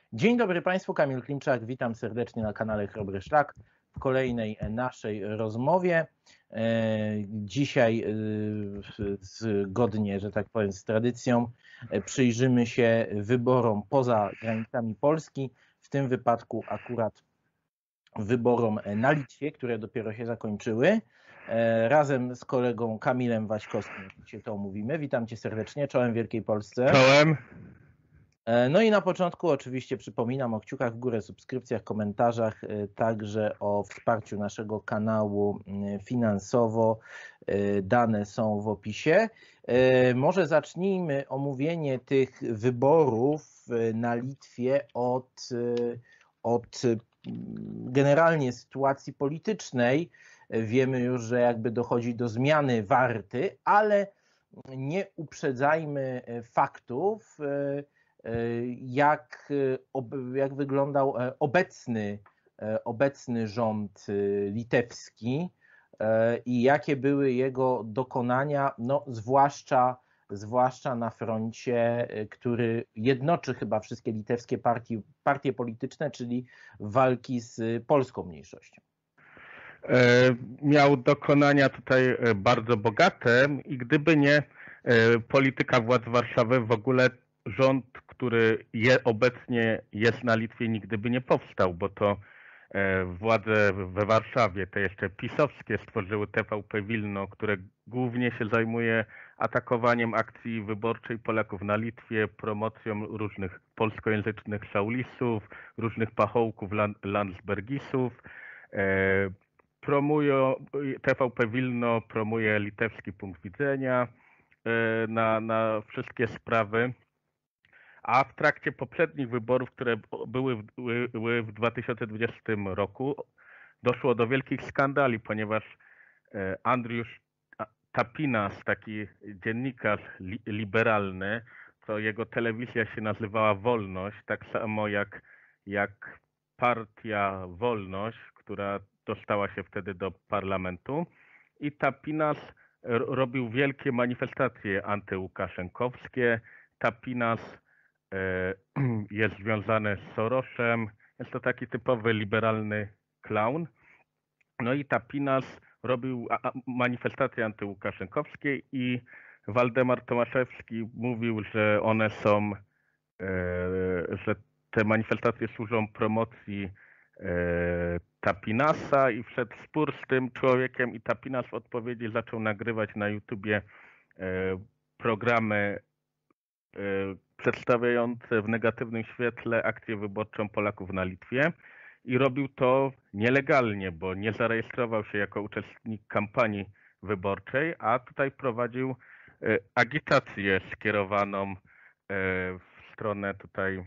Dzień dobry Państwu, Kamil Klimczak, witam serdecznie na kanale Chrobry Szlak w kolejnej naszej rozmowie. Dzisiaj zgodnie, że tak powiem, z tradycją przyjrzymy się wyborom poza granicami Polski, w tym wypadku akurat wyborom na Litwie, które dopiero się zakończyły. Razem z kolegą Kamilem Waćkowskim się to omówimy. Witam Cię serdecznie, czołem Wielkiej Polsce. Czołem. No i na początku oczywiście przypominam o kciukach w górę, subskrypcjach, komentarzach, także o wsparciu naszego kanału finansowo. Dane są w opisie. Może zacznijmy omówienie tych wyborów na Litwie od generalnie sytuacji politycznej. Wiemy już, że jakby dochodzi do zmiany warty, ale nie uprzedzajmy faktów, jak wyglądał obecny rząd litewski i jakie były jego dokonania, no zwłaszcza na froncie, który jednoczy chyba wszystkie litewskie partie polityczne, czyli walki z polską mniejszością. Miał dokonania tutaj bardzo bogate i gdyby nie polityka władz Warszawy, w ogóle rząd, który obecnie jest na Litwie, nigdy by nie powstał, bo to władze we Warszawie, te jeszcze pisowskie, stworzyły TVP Wilno, które głównie się zajmuje atakowaniem akcji wyborczej Polaków na Litwie, promocją różnych polskojęzycznych szaulisów, różnych pachołków, landsbergisów. TVP Wilno promuje litewski punkt widzenia na wszystkie sprawy, a w trakcie poprzednich wyborów, które były w 2020 roku, doszło do wielkich skandali, ponieważ Andriusz Tapinas, taki dziennikarz liberalny, to jego telewizja się nazywała Wolność, tak samo jak Partia Wolność, która dostała się wtedy do parlamentu, i Tapinas robił wielkie manifestacje antyłukaszenkowskie. Tapinas jest związany z Sorosem, jest to taki typowy liberalny klaun. No i Tapinas robił manifestacje antyłukaszenkowskie i Waldemar Tomaszewski mówił, że one są, że te manifestacje służą promocji Tapinasa, i wszedł w spór z tym człowiekiem i Tapinas w odpowiedzi zaczął nagrywać na YouTubie programy przedstawiające w negatywnym świetle akcję wyborczą Polaków na Litwie i robił to nielegalnie, bo nie zarejestrował się jako uczestnik kampanii wyborczej, a tutaj prowadził agitację skierowaną w stronę tutaj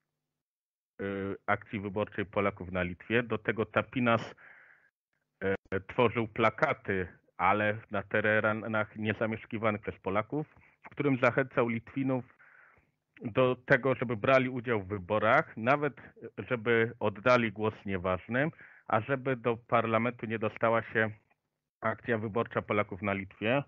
akcji wyborczej Polaków na Litwie. Do tego Tapinas tworzył plakaty, ale na terenach niezamieszkiwanych przez Polaków, w którym zachęcał Litwinów do tego, żeby brali udział w wyborach, nawet żeby oddali głos nieważnym, a żeby do parlamentu nie dostała się akcja wyborcza Polaków na Litwie,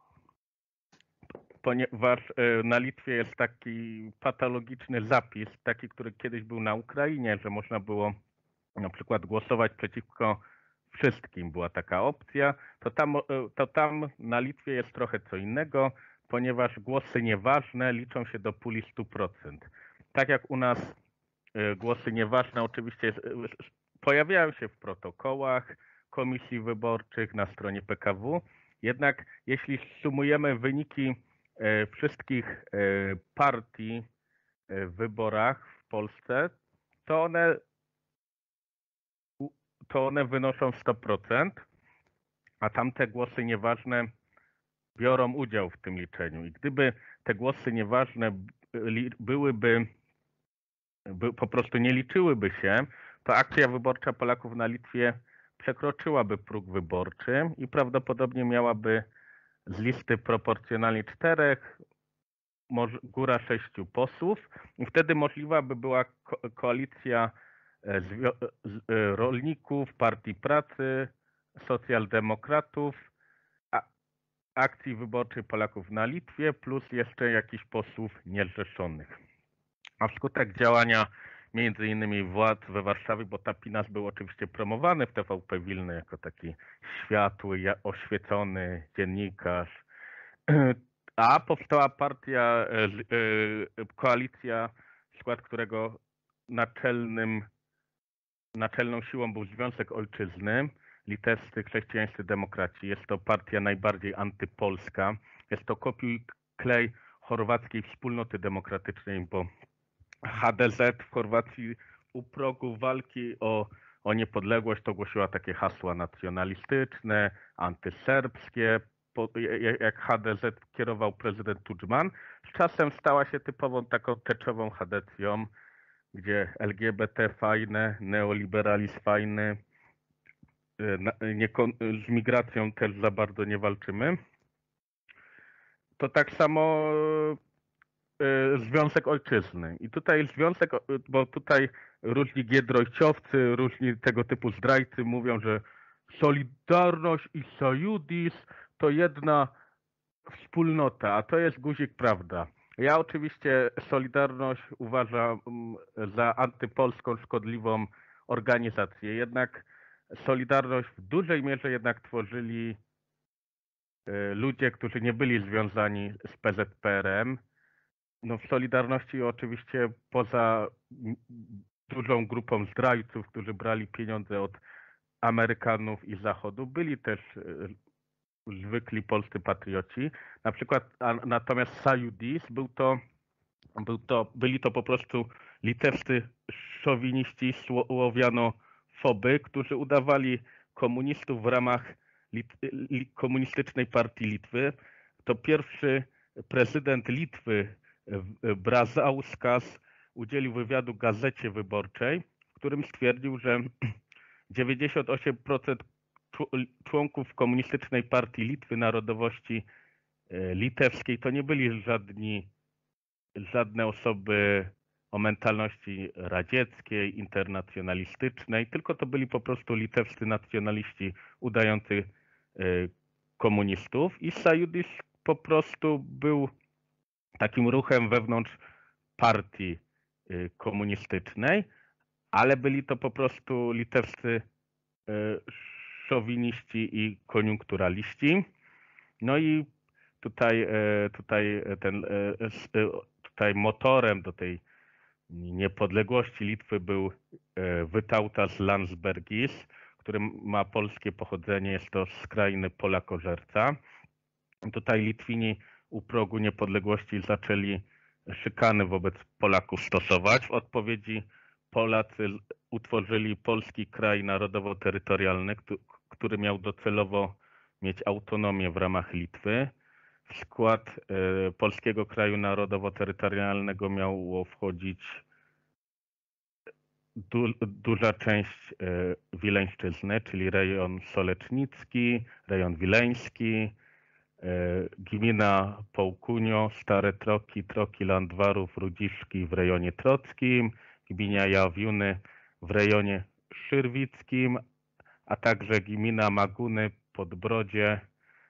ponieważ na Litwie jest taki patologiczny zapis, taki, który kiedyś był na Ukrainie, że można było na przykład głosować przeciwko wszystkim, była taka opcja, to tam na Litwie jest trochę co innego, ponieważ głosy nieważne liczą się do puli 100%. Tak jak u nas głosy nieważne oczywiście pojawiają się w protokołach komisji wyborczych na stronie PKW, jednak jeśli sumujemy wyniki wszystkich partii w wyborach w Polsce, to one wynoszą 100%, a tamte głosy nieważne biorą udział w tym liczeniu. I gdyby te głosy nieważne po prostu nie liczyłyby się, to akcja wyborcza Polaków na Litwie przekroczyłaby próg wyborczy i prawdopodobnie miałaby z listy proporcjonalnie 4, góra 6 posłów. I wtedy możliwa by była koalicja rolników, Partii Pracy, socjaldemokratów, akcji wyborczej Polaków na Litwie, plus jeszcze jakichś posłów niezrzeszonych. A wskutek działania między innymi władz we Warszawie, bo Tapinas był oczywiście promowany w TVP Wilno jako taki światły, oświecony dziennikarz. A powstała partia, koalicja, w skład którego naczelną siłą był Związek Ojczyzny, litewscy chrześcijańscy demokraci. Jest to partia najbardziej antypolska. Jest to kopiuj klej chorwackiej wspólnoty demokratycznej, bo HDZ w Chorwacji u progu walki o niepodległość to głosiła takie hasła nacjonalistyczne, antyserbskie. Jak HDZ kierował prezydent Tudjman, z czasem stała się typową taką teczową Hadecją, gdzie LGBT fajne, neoliberalizm fajny, z migracją też za bardzo nie walczymy. To tak samo Związek Ojczyzny. I tutaj związek, bo tutaj różni giedroyciowcy, różni tego typu zdrajcy mówią, że Solidarność i Sojudis to jedna wspólnota, a to jest guzik prawda. Ja oczywiście Solidarność uważam za antypolską, szkodliwą organizację, jednak Solidarność w dużej mierze jednak tworzyli ludzie, którzy nie byli związani z PZPR-em. No w Solidarności oczywiście poza dużą grupą zdrajców, którzy brali pieniądze od Amerykanów i Zachodu, byli też zwykli polscy patrioci. Na przykład, natomiast Sajudis byli to po prostu litewscy szowiniści, słowianofoby, którzy udawali komunistów w ramach komunistycznej partii Litwy. To pierwszy prezydent Litwy, Brazauskas, udzielił wywiadu Gazecie Wyborczej, w którym stwierdził, że 98% członków komunistycznej partii Litwy narodowości litewskiej to nie byli żadne osoby o mentalności radzieckiej, internacjonalistycznej, tylko to byli po prostu litewscy nacjonaliści udający komunistów i Sajudis po prostu był takim ruchem wewnątrz partii komunistycznej, ale byli to po prostu litewscy szowiniści i koniunkturaliści. No i tutaj motorem do tej niepodległości Litwy był Vytautas Landsbergis, który ma polskie pochodzenie, jest to skrajny Polakożerca. Tutaj Litwini u progu niepodległości zaczęli szykany wobec Polaków stosować. W odpowiedzi Polacy utworzyli Polski Kraj Narodowo-Terytorialny, który miał docelowo mieć autonomię w ramach Litwy. W skład Polskiego Kraju Narodowo-Terytorialnego miało wchodzić duża część Wileńszczyzny, czyli rejon Solecznicki, rejon wileński, gmina Połkunio, Stare Troki, Troki Landwarów, Rudziszki w rejonie trockim, gmina Jawiuny w rejonie szyrwickim, a także gmina Maguny, Podbrodzie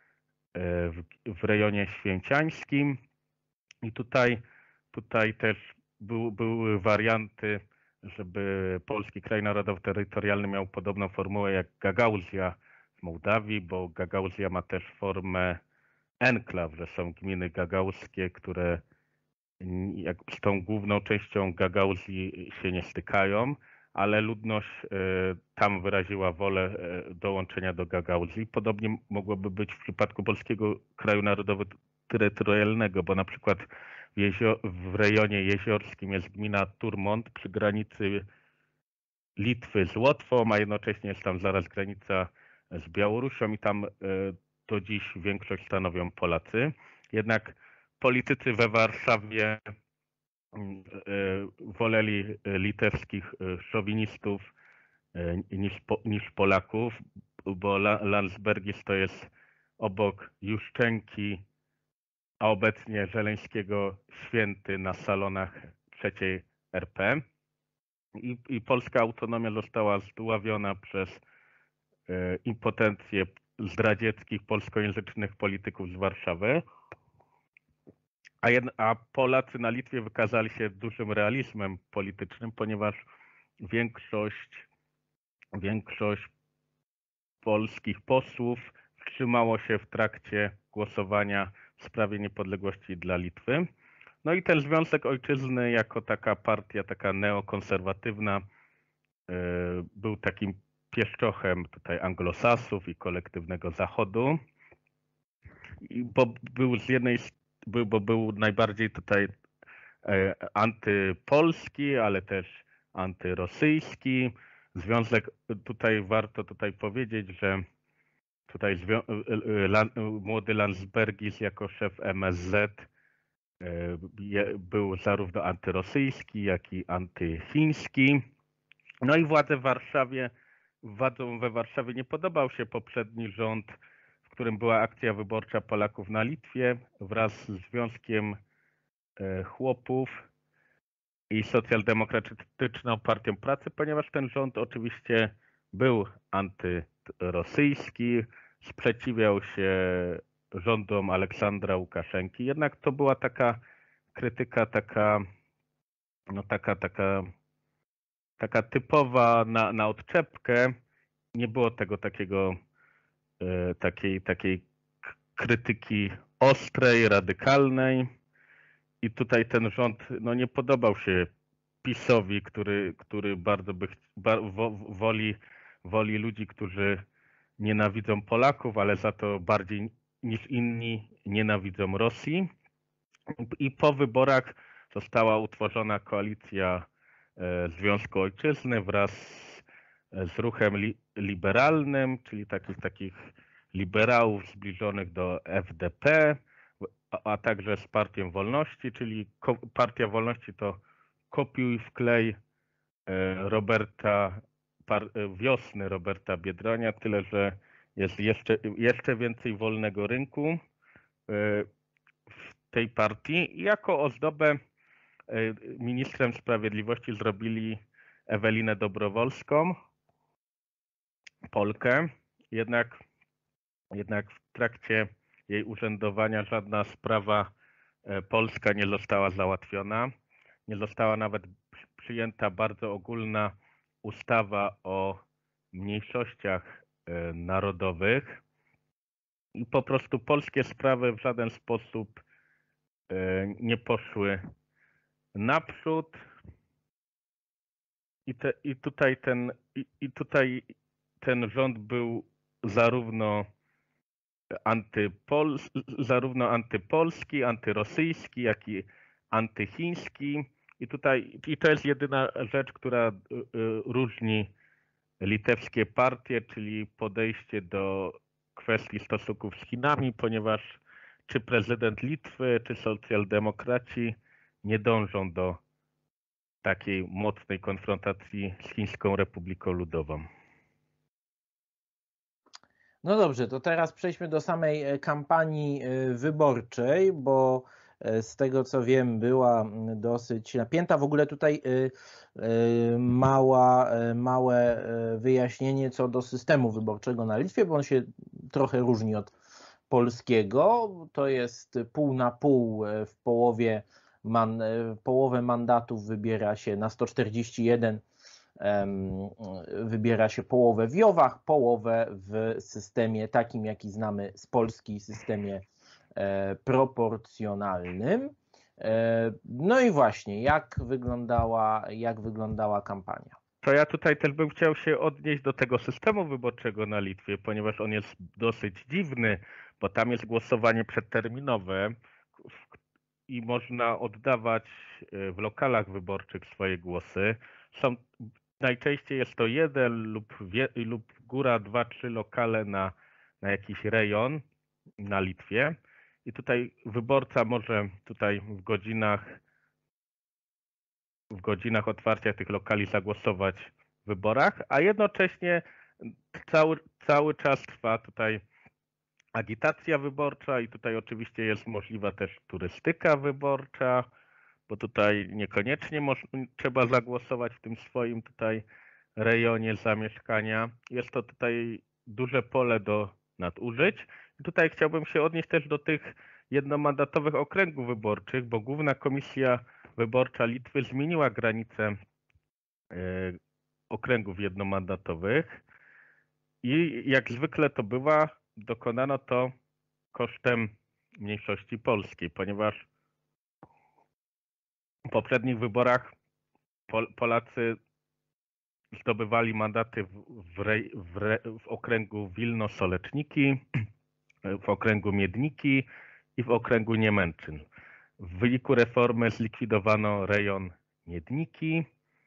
w rejonie święciańskim. I tutaj też były warianty, żeby Polski Kraj Narodowo-Terytorialny miał podobną formułę jak Gagauzja w Mołdawii, bo Gagauzja ma też formę enklaw, że są gminy gagauzskie, które z tą główną częścią Gagauzji się nie stykają, ale ludność tam wyraziła wolę dołączenia do Gagauzji. Podobnie mogłoby być w przypadku Polskiego Kraju Narodowo-Terytorialnego, bo na przykład w rejonie jeziorskim jest gmina Turmont przy granicy Litwy z Łotwą, a jednocześnie jest tam zaraz granica z Białorusią i tam do dziś większość stanowią Polacy. Jednak politycy we Warszawie woleli litewskich szowinistów niż Polaków, bo Landsbergis to jest obok Juszczenki, a obecnie Żeleńskiego święty na salonach III RP. I polska autonomia została zdławiona przez impotencję zdradzieckich polskojęzycznych polityków z Warszawy. a Polacy na Litwie wykazali się dużym realizmem politycznym, ponieważ większość polskich posłów wstrzymało się w trakcie głosowania w sprawie niepodległości dla Litwy. No i ten Związek Ojczyzny jako taka partia, taka neokonserwatywna, był takim pieszczochem tutaj anglosasów i kolektywnego Zachodu. Bo był najbardziej tutaj antypolski, ale też antyrosyjski. Warto tutaj powiedzieć, że tutaj młody Landsbergis jako szef MSZ był zarówno antyrosyjski, jak i antychiński. No i władzom we Warszawie nie podobał się poprzedni rząd, w którym była akcja wyborcza Polaków na Litwie wraz z Związkiem Chłopów i Socjaldemokratyczną Partią Pracy, ponieważ ten rząd oczywiście był antyrosyjski, sprzeciwiał się rządom Aleksandra Łukaszenki, jednak to była taka krytyka, taka typowa na odczepkę. Nie było tego takiej krytyki ostrej, radykalnej. I tutaj ten rząd nie podobał się PiS-owi, który bardzo woli ludzi, którzy nienawidzą Polaków, ale za to bardziej niż inni nienawidzą Rosji. I po wyborach została utworzona koalicja Związku Ojczyzny wraz z ruchem liberalnym, czyli takich liberałów zbliżonych do FDP, a także z Partią Wolności, czyli Partia Wolności to kopiuj wklej wiosny Roberta Biedronia, tyle że jest jeszcze więcej wolnego rynku w tej partii. I jako ozdobę ministrem sprawiedliwości zrobili Ewelinę Dobrowolską, Polkę, jednak w trakcie jej urzędowania żadna sprawa polska nie została załatwiona. Nie została nawet przyjęta bardzo ogólna ustawa o mniejszościach narodowych i po prostu polskie sprawy w żaden sposób nie poszły naprzód. I tutaj ten rząd był zarówno antypolski, antyrosyjski, jak i antychiński. I to jest jedyna rzecz, która różni litewskie partie, czyli podejście do kwestii stosunków z Chinami, ponieważ czy prezydent Litwy, czy socjaldemokraci nie dążą do takiej mocnej konfrontacji z Chińską Republiką Ludową. No dobrze, to teraz przejdźmy do samej kampanii wyborczej, bo z tego co wiem była dosyć napięta. W ogóle tutaj małe wyjaśnienie co do systemu wyborczego na Litwie, bo on się trochę różni od polskiego. To jest pół na pół, w połowę mandatów wybiera się na 141, wybiera się połowę w JOW-ach, połowę w systemie takim, jaki znamy z Polski, systemie proporcjonalnym. No i właśnie, jak wyglądała kampania? To ja tutaj też bym chciał się odnieść do tego systemu wyborczego na Litwie, ponieważ on jest dosyć dziwny, bo tam jest głosowanie przedterminowe i można oddawać w lokalach wyborczych swoje głosy. Najczęściej jest to jeden lub góra 2-3 lokale na jakiś rejon na Litwie. I tutaj wyborca może tutaj w godzinach otwarcia tych lokali zagłosować w wyborach, a jednocześnie cały czas trwa tutaj agitacja wyborcza i tutaj oczywiście jest możliwa też turystyka wyborcza, bo tutaj niekoniecznie trzeba zagłosować w tym swoim tutaj rejonie zamieszkania. Jest to tutaj duże pole do nadużyć. I tutaj chciałbym się odnieść też do tych jednomandatowych okręgów wyborczych, bo Główna Komisja Wyborcza Litwy zmieniła granice okręgów jednomandatowych i jak zwykle to bywa, dokonano to kosztem mniejszości polskiej, ponieważ w poprzednich wyborach Polacy zdobywali mandaty w okręgu Wilno-Soleczniki, w okręgu Miedniki i w okręgu Niemęczyn. W wyniku reformy zlikwidowano rejon Miedniki,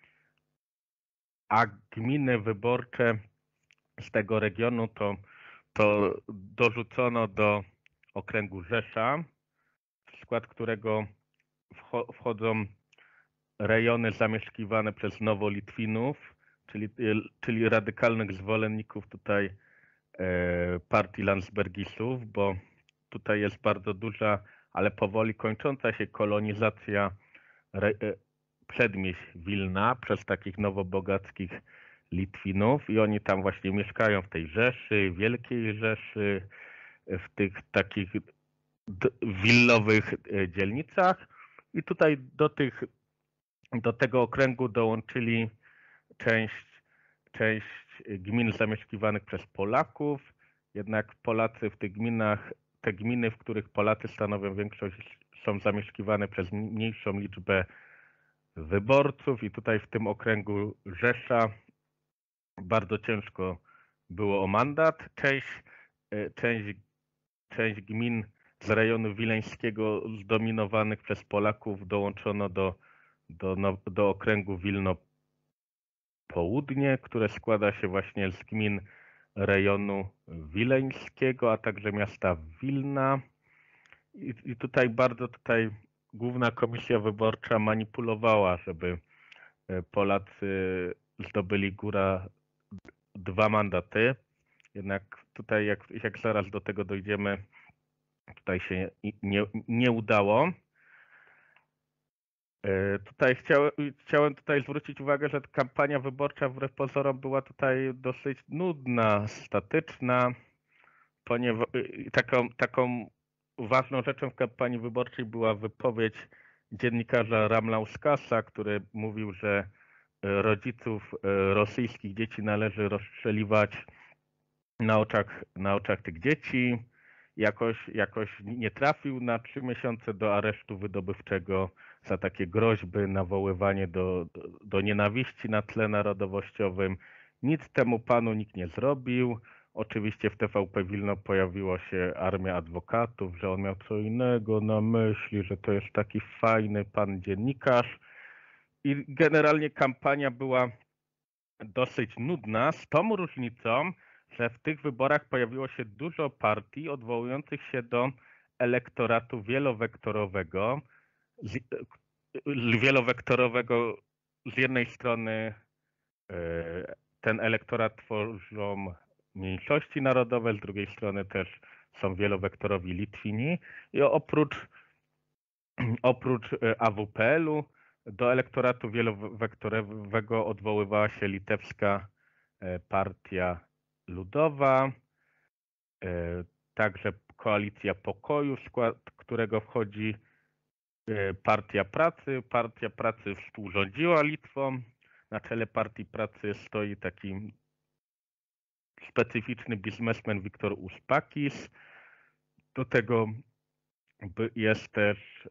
a gminy wyborcze z tego regionu to dorzucono do okręgu Rzesza, w skład którego wchodzą rejony zamieszkiwane przez Nowolitwinów, czyli radykalnych zwolenników tutaj partii Landsbergisów, bo tutaj jest bardzo duża, ale powoli kończąca się kolonizacja przedmieść Wilna przez takich nowobogackich Litwinów i oni tam właśnie mieszkają w tej Rzeszy, Wielkiej Rzeszy, w tych takich willowych dzielnicach i tutaj do tego okręgu dołączyli część gmin zamieszkiwanych przez Polaków, jednak Polacy w tych gminach, te gminy, w których Polacy stanowią większość, są zamieszkiwane przez mniejszą liczbę wyborców i tutaj w tym okręgu Rzesza bardzo ciężko było o mandat. Część gmin z rejonu wileńskiego zdominowanych przez Polaków dołączono do okręgu Wilno Południe, które składa się właśnie z gmin rejonu wileńskiego, a także miasta Wilna. I tutaj Główna Komisja Wyborcza manipulowała, żeby Polacy zdobyli góra 2 mandaty. Jednak tutaj, jak zaraz do tego dojdziemy, tutaj się nie udało. Tutaj chciałem zwrócić uwagę, że kampania wyborcza wbrew pozorom była tutaj dosyć nudna, statyczna, ponieważ taką ważną rzeczą w kampanii wyborczej była wypowiedź dziennikarza Ramlauskasa, który mówił, że rodziców rosyjskich dzieci należy rozstrzeliwać na oczach tych dzieci. Jakoś nie trafił na 3 miesiące do aresztu wydobywczego za takie groźby, nawoływanie do nienawiści na tle narodowościowym. Nic temu panu nikt nie zrobił. Oczywiście w TVP Wilno pojawiła się armia adwokatów, że on miał co innego na myśli, że to jest taki fajny pan dziennikarz. I generalnie kampania była dosyć nudna, z tą różnicą, że w tych wyborach pojawiło się dużo partii odwołujących się do elektoratu wielowektorowego. Z jednej strony ten elektorat tworzą mniejszości narodowe, z drugiej strony też są wielowektorowi Litwini i oprócz AWPL-u do elektoratu wielowektorowego odwoływała się Litewska Partia Ludowa, także Koalicja Pokoju, w skład którego wchodzi Partia Pracy. Partia Pracy współrządziła Litwą. Na czele Partii Pracy stoi taki specyficzny biznesmen Viktor Uspakis. Do tego jest też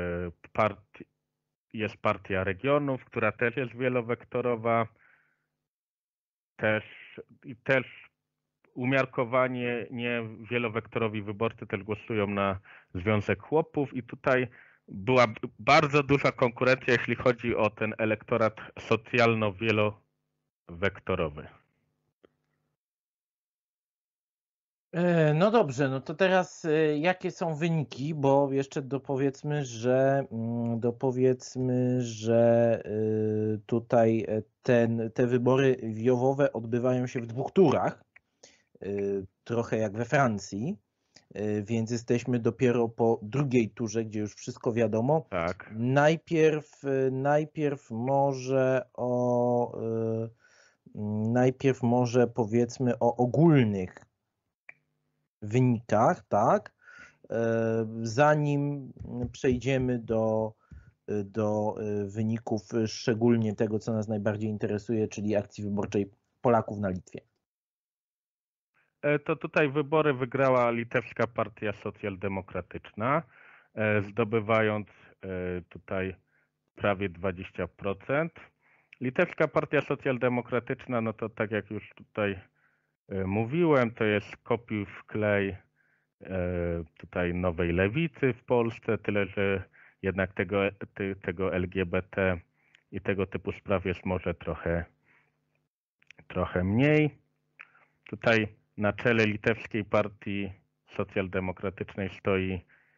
Partia Regionów, która też jest wielowektorowa. Też umiarkowanie nie wielowektorowi wyborcy też głosują na Związek Chłopów i tutaj była bardzo duża konkurencja, jeśli chodzi o ten elektorat socjalno-wielowektorowy. No dobrze, no to teraz jakie są wyniki, bo jeszcze dopowiedzmy, że tutaj te wybory wiowowe odbywają się w 2 turach, trochę jak we Francji, więc jesteśmy dopiero po drugiej turze, gdzie już wszystko wiadomo. Tak. Najpierw może powiedzmy o ogólnych wynikach, tak? zanim przejdziemy do wyników, szczególnie tego, co nas najbardziej interesuje, czyli akcji wyborczej Polaków na Litwie. To tutaj wybory wygrała Litewska Partia Socjaldemokratyczna, zdobywając tutaj prawie 20%. Litewska Partia Socjaldemokratyczna, no to tak jak już tutaj mówiłem, to jest kopiuj wklej tutaj Nowej Lewicy w Polsce, tyle że jednak tego LGBT i tego typu spraw jest może trochę mniej. Tutaj na czele Litewskiej Partii Socjaldemokratycznej stoi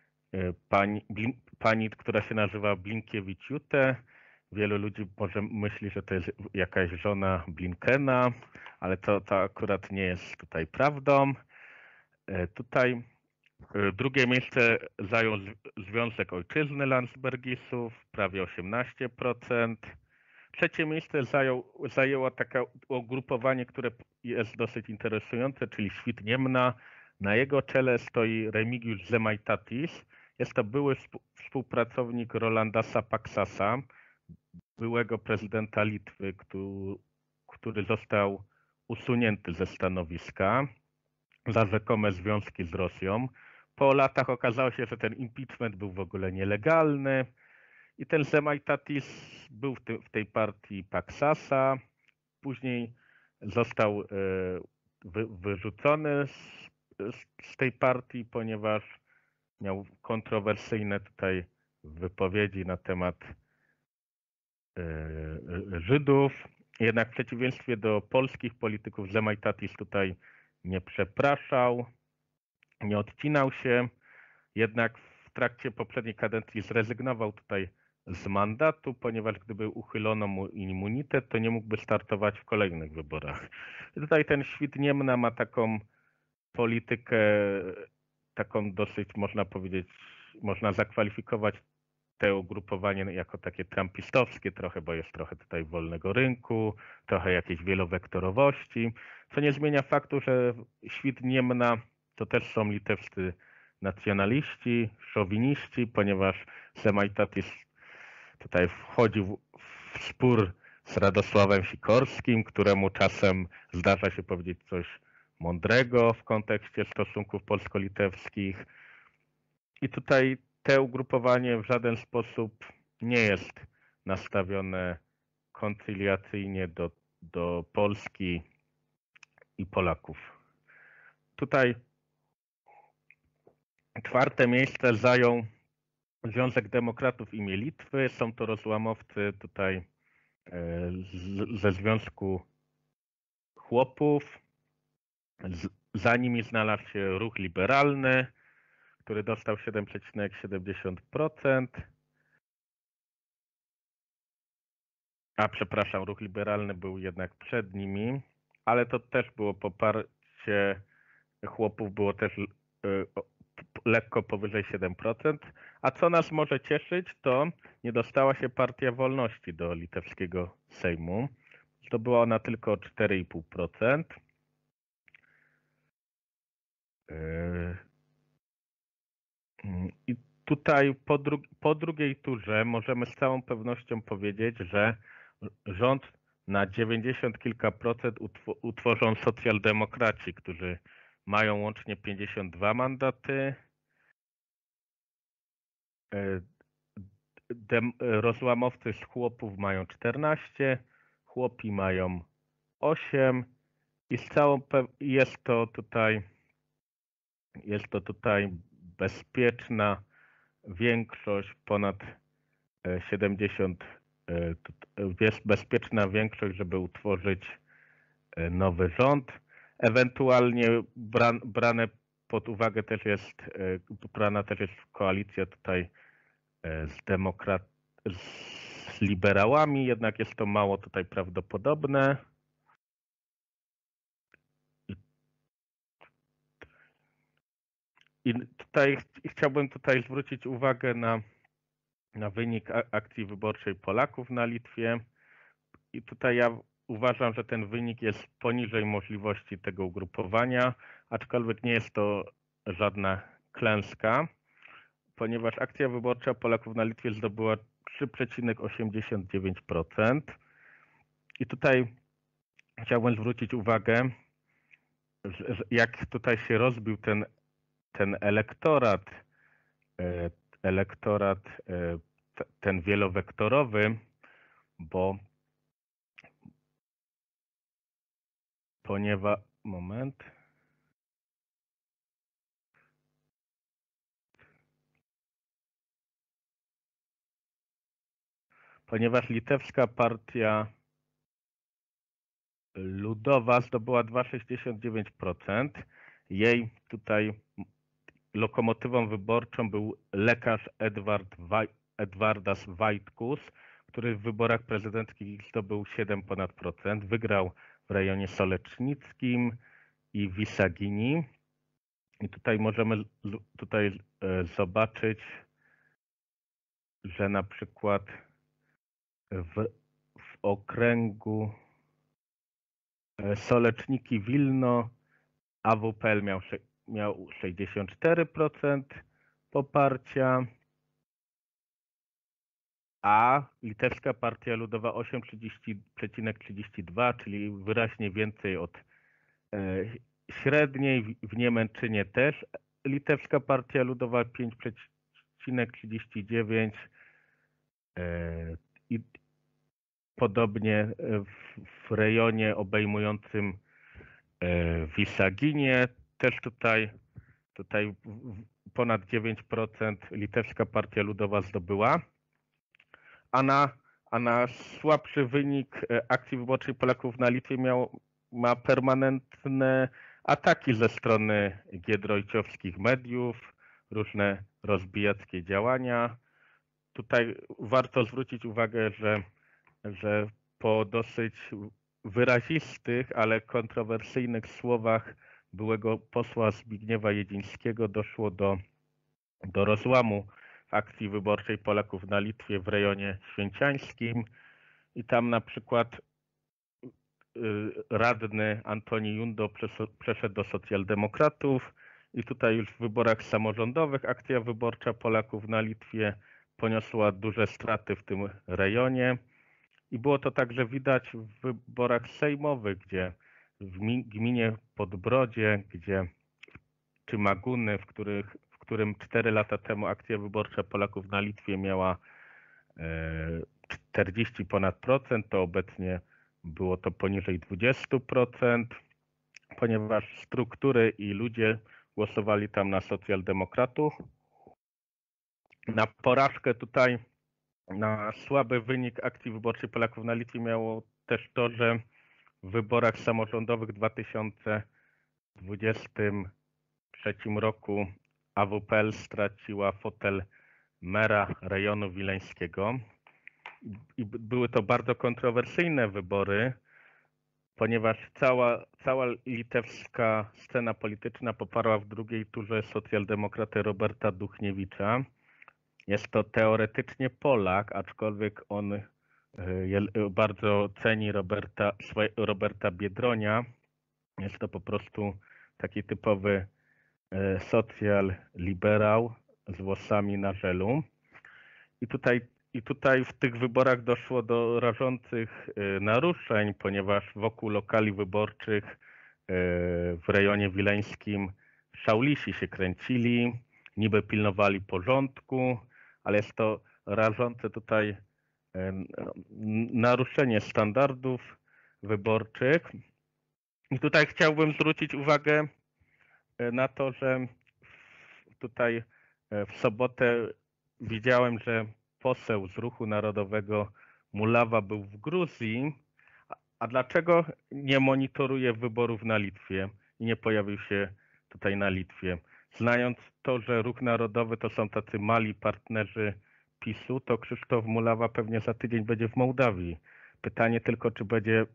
pani, która się nazywa Blinkiewicz-Jute. Wielu ludzi może myśli, że to jest jakaś żona Blinkena, ale to akurat nie jest tutaj prawdą. Tutaj drugie miejsce zajął Związek Ojczyzny Landsbergisów, prawie 18%. Trzecie miejsce zajęło takie ugrupowanie, które jest dosyć interesujące, czyli Świt Niemna. Na jego czele stoi Remigiusz Žemaitaitis. Jest to były współpracownik Rolandasa Paksasa, byłego prezydenta Litwy, który został usunięty ze stanowiska za rzekome związki z Rosją. Po latach okazało się, że ten impeachment był w ogóle nielegalny i ten Žemaitaitis był w tej partii Paksasa. Później został wyrzucony z tej partii, ponieważ miał kontrowersyjne tutaj wypowiedzi na temat Żydów. Jednak w przeciwieństwie do polskich polityków Žemaitaitis tutaj nie przepraszał, nie odcinał się. Jednak w trakcie poprzedniej kadencji zrezygnował tutaj z mandatu, ponieważ gdyby uchylono mu immunitet, to nie mógłby startować w kolejnych wyborach. I tutaj ten Świt Niemna ma taką politykę, taką dosyć, można powiedzieć, można zakwalifikować te ugrupowanie jako takie trumpistowskie trochę, bo jest trochę tutaj wolnego rynku, trochę jakiejś wielowektorowości, co nie zmienia faktu, że Świt Niemna to też są litewscy nacjonaliści, szowiniści, ponieważ Žemaitaitis tutaj wchodził w spór z Radosławem Sikorskim, któremu czasem zdarza się powiedzieć coś mądrego w kontekście stosunków polsko-litewskich. I tutaj to ugrupowanie w żaden sposób nie jest nastawione koncyliacyjnie do Polski i Polaków. Tutaj czwarte miejsce zajął Związek Demokratów imię Litwy. Są to rozłamowcy tutaj ze Związku Chłopów. Za nimi znalazł się Ruch Liberalny, który dostał 7,70%. Ruch Liberalny był jednak przed nimi, ale to też było poparcie Chłopów, było też lekko powyżej 7%. A co nas może cieszyć, to nie dostała się Partia Wolności do litewskiego Sejmu. Zdobyła ona tylko 4,5%. I tutaj po drugiej turze możemy z całą pewnością powiedzieć, że rząd na 90 kilka procent utworzą socjaldemokraci, którzy mają łącznie 52 mandaty. Rozłamowcy z Chłopów mają 14, Chłopi mają 8 i jest to tutaj bezpieczna większość, ponad 70, jest bezpieczna większość, żeby utworzyć nowy rząd. Ewentualnie brana też jest koalicja tutaj z liberałami, jednak jest to mało tutaj prawdopodobne. I tutaj chciałbym zwrócić uwagę na wynik akcji wyborczej Polaków na Litwie. I tutaj ja uważam, że ten wynik jest poniżej możliwości tego ugrupowania, aczkolwiek nie jest to żadna klęska, ponieważ akcja wyborcza Polaków na Litwie zdobyła 3,89%. I tutaj chciałbym zwrócić uwagę, jak tutaj się rozbił ten elektorat, ten wielowektorowy, ponieważ Litewska Partia Ludowa zdobyła 2,69%. Jej tutaj lokomotywą wyborczą był lekarz Edvardas Vaitkus, który w wyborach prezydenckich zdobył 7%. Wygrał w rejonie solecnickim i Visagini. I tutaj możemy zobaczyć, że na przykład w okręgu Soleczniki Wilno AWPL miał 64% poparcia, a Litewska Partia Ludowa 8,32%, czyli wyraźnie więcej od średniej. W Niemęczynie też Litewska Partia Ludowa 5,39%. I podobnie w rejonie obejmującym Visaginię też tutaj ponad 9% Litewska Partia Ludowa zdobyła, a na słabszy wynik akcji wyborczej Polaków na Litwie ma permanentne ataki ze strony giedroyciowskich mediów, różne rozbijackie działania. Tutaj warto zwrócić uwagę, że po dosyć wyrazistych, ale kontrowersyjnych słowach byłego posła Zbigniewa Jedzińskiego doszło do rozłamu w akcji wyborczej Polaków na Litwie w rejonie święciańskim i tam na przykład radny Antoni Jundo przeszedł do socjaldemokratów i tutaj już w wyborach samorządowych akcja wyborcza Polaków na Litwie poniosła duże straty w tym rejonie. I było to także widać w wyborach sejmowych, gdzie w gminie Podbrodzie, czy Maguny, w którym 4 lata temu akcja wyborcza Polaków na Litwie miała 40 ponad procent, to obecnie było to poniżej 20%, ponieważ struktury i ludzie głosowali tam na socjaldemokratów. Na porażkę tutaj, na słaby wynik akcji wyborczej Polaków na Litwie miało też to, że w wyborach samorządowych w 2023 roku AWPL straciła fotel mera rejonu wileńskiego. I były to bardzo kontrowersyjne wybory, ponieważ cała litewska scena polityczna poparła w drugiej turze socjaldemokratę Roberta Duchniewicza. Jest to teoretycznie Polak, aczkolwiek on bardzo ceni Roberta Biedronia. Jest to po prostu taki typowy socjal-liberał z włosami na żelu. I tutaj w tych wyborach doszło do rażących naruszeń, ponieważ wokół lokali wyborczych w rejonie wileńskim szaulisi się kręcili, niby pilnowali porządku, ale jest to rażące tutaj naruszenie standardów wyborczych. I tutaj chciałbym zwrócić uwagę na to, że tutaj w sobotę widziałem, że poseł z Ruchu Narodowego Mulawa był w Gruzji. A dlaczego nie monitoruje wyborów na Litwie i nie pojawił się tutaj na Litwie? Znając to, że Ruch Narodowy to są tacy mali partnerzy PiS-u, to Krzysztof Mulawa pewnie za tydzień będzie w Mołdawii. Pytanie tylko, czy będzie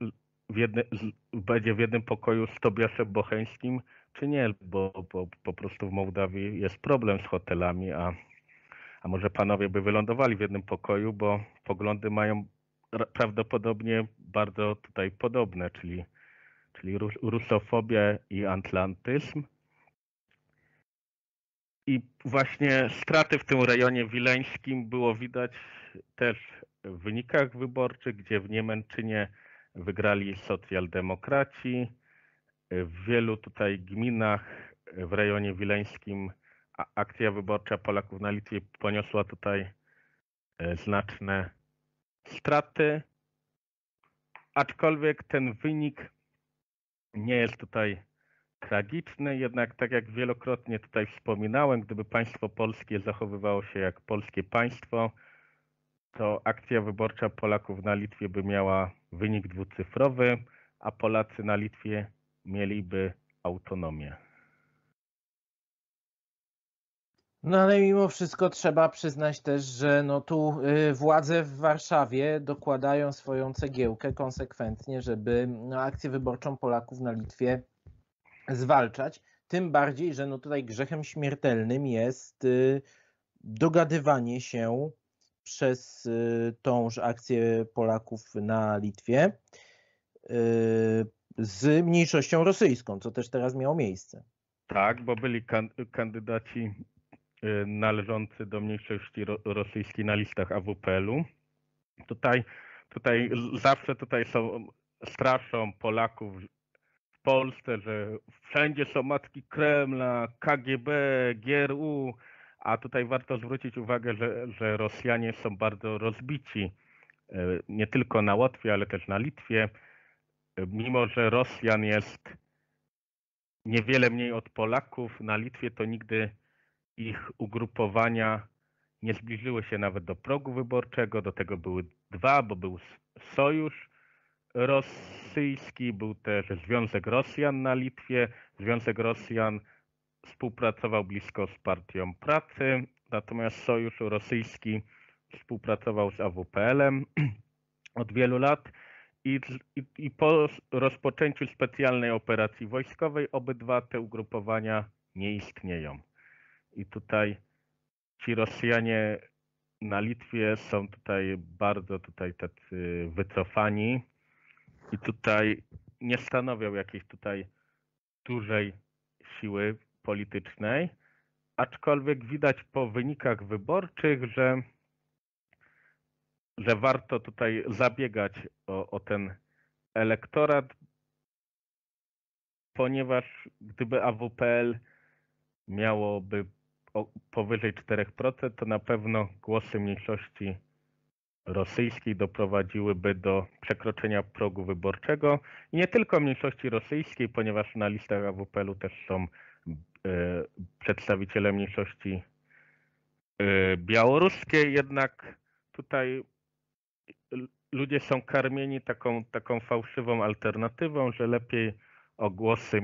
w jednym pokoju z Tobiaszem Bocheńskim, czy nie, bo po prostu w Mołdawii jest problem z hotelami, a może panowie by wylądowali w jednym pokoju, bo poglądy mają prawdopodobnie bardzo tutaj podobne, czyli rusofobia i atlantyzm. I właśnie straty w tym rejonie wileńskim było widać też w wynikach wyborczych, gdzie w Niemęczynie wygrali socjaldemokraci. W wielu tutaj gminach w rejonie wileńskim akcja wyborcza Polaków na Litwie poniosła tutaj znaczne straty, aczkolwiek ten wynik nie jest tutaj tragiczny, jednak tak jak wielokrotnie tutaj wspominałem, gdyby państwo polskie zachowywało się jak polskie państwo, to akcja wyborcza Polaków na Litwie by miała wynik dwucyfrowy, a Polacy na Litwie mieliby autonomię. No ale mimo wszystko trzeba przyznać też, że no tu władze w Warszawie dokładają swoją cegiełkę konsekwentnie, żeby akcję wyborczą Polaków na Litwie zwalczać. Tym bardziej, że no tutaj grzechem śmiertelnym jest dogadywanie się przez tąż akcję Polaków na Litwie z mniejszością rosyjską, co też teraz miało miejsce. Tak, bo byli kandydaci należący do mniejszości rosyjskiej na listach AWPL-u. Tutaj zawsze straszą Polaków w Polsce, że wszędzie są matki Kremla, KGB, GRU, a tutaj warto zwrócić uwagę, że Rosjanie są bardzo rozbici, nie tylko na Łotwie, ale też na Litwie. Mimo że Rosjan jest niewiele mniej od Polaków, na Litwie to nigdy ich ugrupowania nie zbliżyły się nawet do progu wyborczego. Do tego były dwa, bo był Sojusz Rosyjski, był też Związek Rosjan na Litwie. Związek Rosjan współpracował blisko z Partią Pracy, natomiast Sojusz Rosyjski współpracował z AWPL-em od wielu lat. I po rozpoczęciu specjalnej operacji wojskowej obydwa te ugrupowania nie istnieją. I tutaj ci Rosjanie na Litwie są tutaj bardzo tacy wycofani i tutaj nie stanowią jakiejś tutaj dużej siły politycznej, aczkolwiek widać po wynikach wyborczych, że warto tutaj zabiegać o ten elektorat, ponieważ gdyby AWPL miałoby powyżej 4%, to na pewno głosy mniejszości rosyjskiej doprowadziłyby do przekroczenia progu wyborczego. I nie tylko mniejszości rosyjskiej, ponieważ na listach AWPL-u też są przedstawiciele mniejszości białoruskiej, jednak tutaj ludzie są karmieni taką fałszywą alternatywą, że lepiej o głosy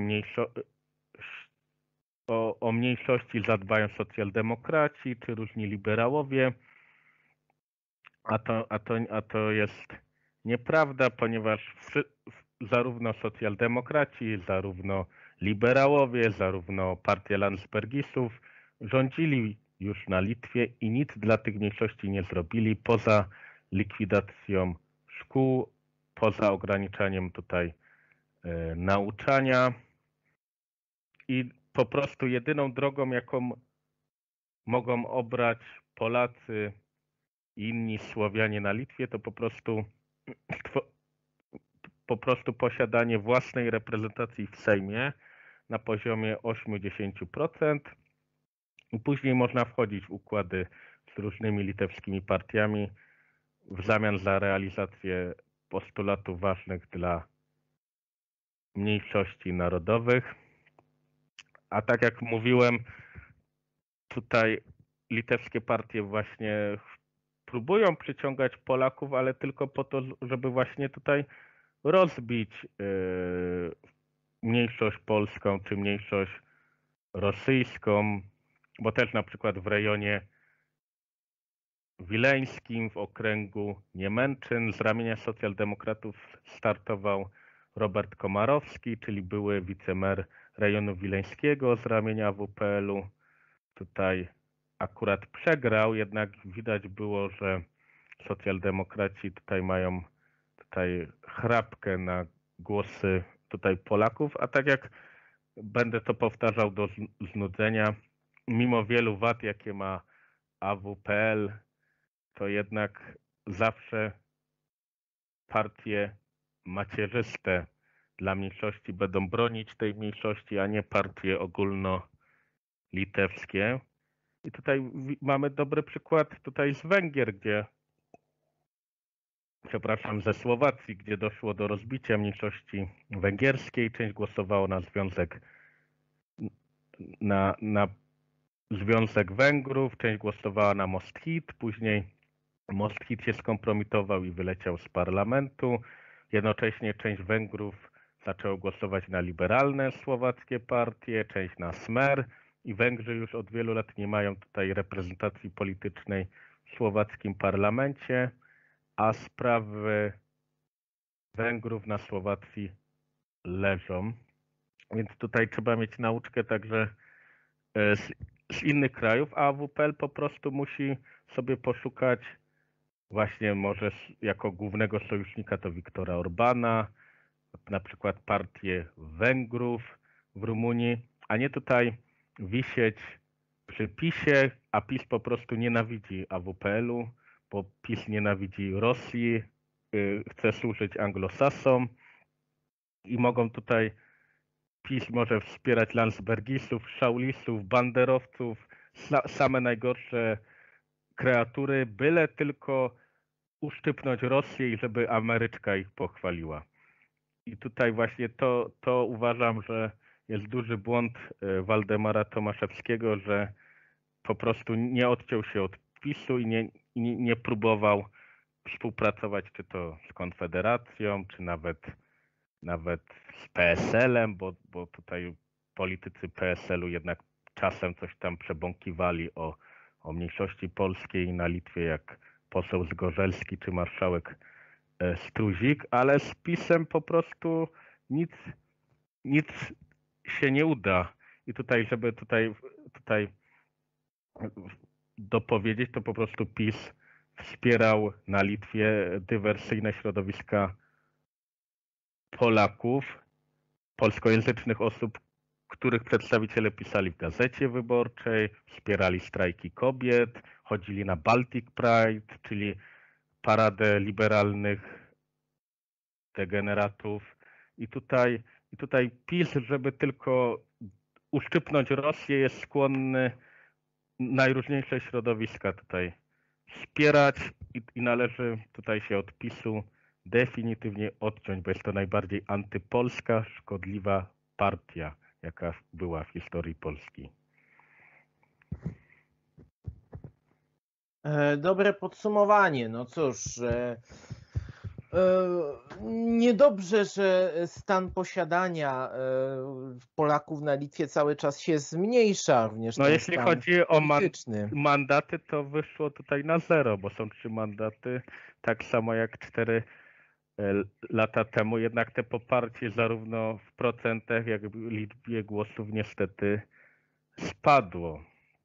o mniejszości zadbają socjaldemokraci czy różni liberałowie, a to jest nieprawda, ponieważ zarówno socjaldemokraci, zarówno liberałowie, zarówno partia Landsbergisów rządzili już na Litwie i nic dla tych mniejszości nie zrobili poza likwidacją szkół, poza ograniczaniem tutaj nauczania i po prostu jedyną drogą, jaką mogą obrać Polacy i inni Słowianie na Litwie, to po prostu posiadanie własnej reprezentacji w Sejmie na poziomie 8-10% i później można wchodzić w układy z różnymi litewskimi partiami w zamian za realizację postulatów ważnych dla mniejszości narodowych. A tak jak mówiłem, tutaj litewskie partie właśnie próbują przyciągać Polaków, ale tylko po to, żeby właśnie tutaj rozbić mniejszość polską czy mniejszość rosyjską, bo też na przykład w rejonie wileńskim, w okręgu Niemęczyn z ramienia socjaldemokratów startował Robert Komorowski, czyli były wicemer rejonu wileńskiego z ramienia AWPL-u. Tutaj akurat przegrał, jednak widać było, że socjaldemokraci tutaj mają chrapkę na głosy tutaj Polaków, a tak jak będę to powtarzał do znudzenia, mimo wielu wad, jakie ma AWPL, to jednak zawsze partie macierzyste dla mniejszości będą bronić tej mniejszości, a nie partie ogólnolitewskie. I tutaj mamy dobry przykład tutaj z Węgier, ze Słowacji, gdzie doszło do rozbicia mniejszości węgierskiej. Część głosowała na Związek Węgrów, część głosowała na Most Hit, później Most Hit się skompromitował i wyleciał z parlamentu. Jednocześnie część Węgrów zaczęło głosować na liberalne słowackie partie, część na Smer i Węgrzy już od wielu lat nie mają tutaj reprezentacji politycznej w słowackim parlamencie, a sprawy Węgrów na Słowacji leżą. Więc tutaj trzeba mieć nauczkę także z innych krajów, a AWPL po prostu musi sobie poszukać właśnie może jako głównego sojusznika to Viktora Orbana, na przykład partię Węgrów w Rumunii, a nie tutaj wisieć przy PiS-ie, a PiS po prostu nienawidzi AWPL-u, bo PiS nienawidzi Rosji, chce służyć anglosasom i mogą tutaj PiS może wspierać Landsbergisów, Szaulisów, banderowców, same najgorsze kreatury, byle tylko uszczypnąć Rosję i żeby Ameryczka ich pochwaliła. I tutaj właśnie to uważam, że jest duży błąd Waldemara Tomaszewskiego, że po prostu nie odciął się od PiS-u i nie próbował współpracować czy to z Konfederacją, czy nawet z PSL-em, bo tutaj politycy PSL-u jednak czasem coś tam przebąkiwali o mniejszości polskiej na Litwie, jak poseł Zgorzelski czy marszałek Struzik, ale z PiS-em po prostu nic się nie uda. I tutaj, żeby tutaj dopowiedzieć, to po prostu PiS wspierał na Litwie dywersyjne środowiska Polaków, polskojęzycznych osób, których przedstawiciele pisali w Gazecie Wyborczej, wspierali strajki kobiet, chodzili na Baltic Pride, czyli paradę liberalnych degeneratów. I tutaj PiS, żeby tylko uszczypnąć Rosję, jest skłonny najróżniejsze środowiska tutaj wspierać i należy tutaj się od PiS-u definitywnie odciąć, bo jest to najbardziej antypolska, szkodliwa partia, jaka była w historii Polski. Dobre podsumowanie. No cóż, niedobrze, że stan posiadania Polaków na Litwie cały czas się zmniejsza. Również no jeśli chodzi o mandaty, to wyszło tutaj na 0, bo są 3 mandaty, tak samo jak 4 lata temu. Jednak te poparcie zarówno w procentach, jak i w liczbie głosów niestety spadło.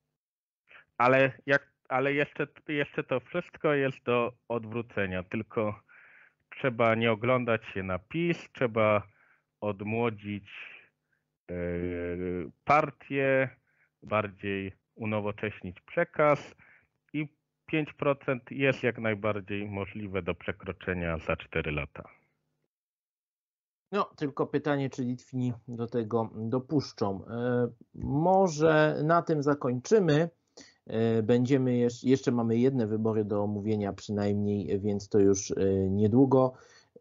Ale jeszcze to wszystko jest do odwrócenia, tylko trzeba nie oglądać się na PiS, trzeba odmłodzić partię, bardziej unowocześnić przekaz i 5% jest jak najbardziej możliwe do przekroczenia za 4 lata. No, tylko pytanie, czy Litwini do tego dopuszczą. Może na tym zakończymy. Jeszcze mamy jedne wybory do omówienia przynajmniej, więc to już niedługo.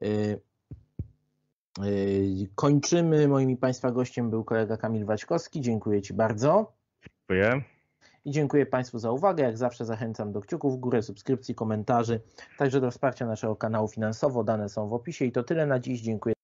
Kończymy. Moim i Państwa gościem był kolega Kamil Waćkowski. Dziękuję Ci bardzo. Dziękuję. I dziękuję Państwu za uwagę. Jak zawsze zachęcam do kciuków w górę, subskrypcji, komentarzy, także do wsparcia naszego kanału finansowo. Dane są w opisie i to tyle na dziś. Dziękuję.